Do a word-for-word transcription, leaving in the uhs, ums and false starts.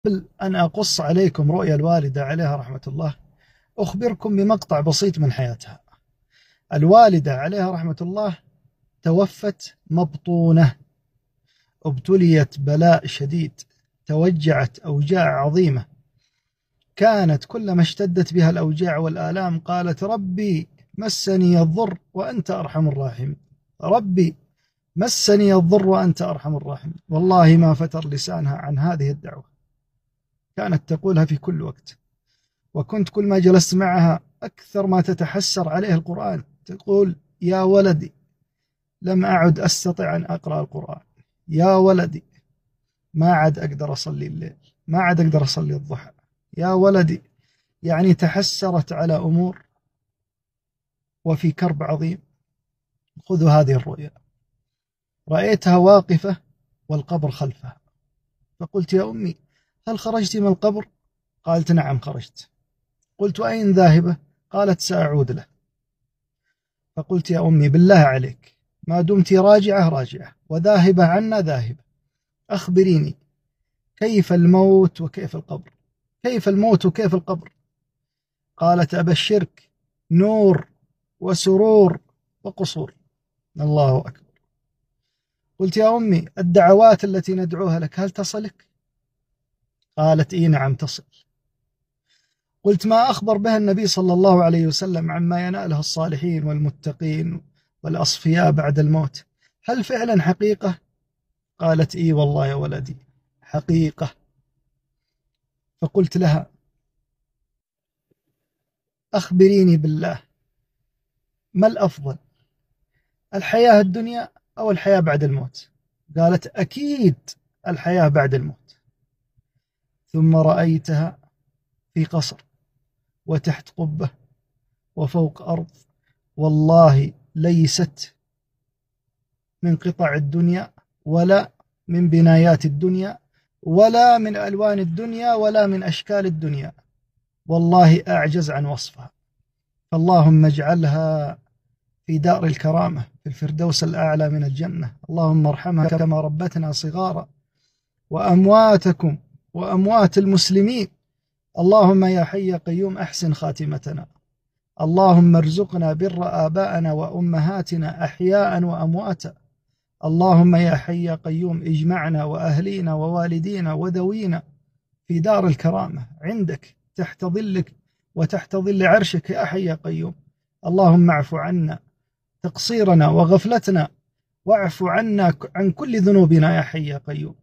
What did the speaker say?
قبل أن أقص عليكم رؤيا الوالدة عليها رحمة الله، أخبركم بمقطع بسيط من حياتها. الوالدة عليها رحمة الله توفت مبطونة، ابتليت بلاء شديد، توجعت أوجاع عظيمة، كانت كلما اشتدت بها الأوجاع والآلام قالت: ربي مسني الضر وأنت أرحم الراحمين، ربي مسني الضر وأنت أرحم الراحمين. والله ما فتر لسانها عن هذه الدعوة، كانت تقولها في كل وقت. وكنت كل ما جلست معها أكثر ما تتحسر عليه القرآن، تقول: يا ولدي لم أعد أستطيع أن أقرأ القرآن، يا ولدي ما عاد أقدر أصلي الليل، ما عاد أقدر أصلي الضحى، يا ولدي. يعني تحسرت على أمور وفي كرب عظيم. خذوا هذه الرؤيا: رأيتها واقفة والقبر خلفها، فقلت: يا أمي هل خرجت من القبر؟ قالت: نعم خرجت. قلت: وأين ذاهبة؟ قالت: سأعود له. فقلت: يا أمي بالله عليك ما دمت راجعة راجعة وذاهبة عنا ذاهبة، أخبريني كيف الموت وكيف القبر، كيف الموت وكيف القبر؟ قالت: أبشرك نور وسرور وقصور. الله أكبر. قلت: يا أمي الدعوات التي ندعوها لك هل تصلك؟ قالت: إي نعم تصل. قلت: ما أخبر بها النبي صلى الله عليه وسلم عما يناله الصالحين والمتقين والأصفياء بعد الموت، هل فعلا حقيقة؟ قالت: إي والله يا ولدي حقيقة. فقلت لها: أخبريني بالله ما الأفضل، الحياة الدنيا أو الحياة بعد الموت؟ قالت: أكيد الحياة بعد الموت. ثم رأيتها في قصر وتحت قبة وفوق أرض، والله ليست من قطع الدنيا ولا من بنايات الدنيا ولا من ألوان الدنيا ولا من أشكال الدنيا، والله أعجز عن وصفها. فاللهم اجعلها في دار الكرامة في الفردوس الأعلى من الجنة. اللهم ارحمها كما ربتنا صغارا، وأمواتكم وأموات المسلمين. اللهم يا حي يا قيوم أحسن خاتمتنا. اللهم ارزقنا بر آبائنا وأمهاتنا أحياء وأمواتا. اللهم يا حي يا قيوم اجمعنا وأهلينا ووالدينا وذوينا في دار الكرامة عندك تحت ظلك وتحت ظل عرشك يا حي يا قيوم. اللهم اعف عنا تقصيرنا وغفلتنا، واعف عنا عن كل ذنوبنا يا حي يا قيوم.